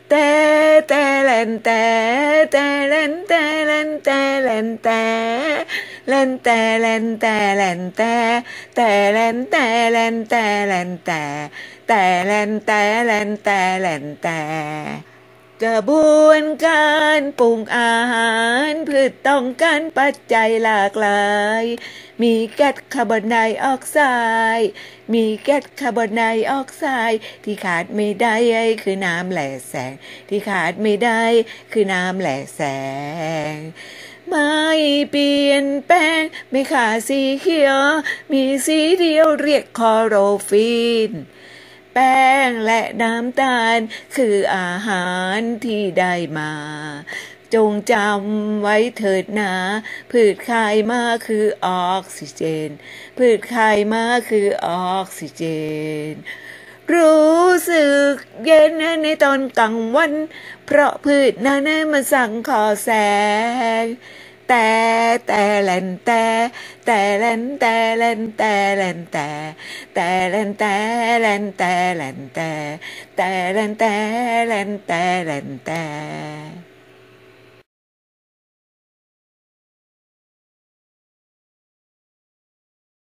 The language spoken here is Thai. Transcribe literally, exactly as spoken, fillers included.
แต่แต่แลนแต่แต่แลนแต่แลนแต่แลนแต่แลนแต่แลนแต่แลนแต่แต่แลนแต่แลนแต่แลนแต่แต่แลนแต่แลนแต่แลนแต่กระบวนการปรุงอาหารพืชต้องการปัจจัยหลากหลายมีแก๊สคาร์บอนไดออกไซด์มีแก๊สคาร์บอนไดออกไซด์ที่ขาดไม่ได้คือน้ำแหล่แสงที่ขาดไม่ได้คือน้ำแหล่แสงไม่เปลี่ยนแปลงไม่ขาดสีเขียวมีสีเดียวเรียกคลอโรฟิลแป้งและน้ำตาลคืออาหารที่ได้มาจงจำไว้เถิดนะพืชคายมาคือออกซิเจนพืชคายมาคือออกซิเจนรู้สึกเย็นในตอนกลางวันเพราะพืชนั้นมันสั่งขอแสงแต่แต่แลนแต่แต่แลนแต่แลนแต่แลนแต่แต่แลนแต่แลนแต่แลนแต่แต่แลนแต่แลนแต่แลนแต่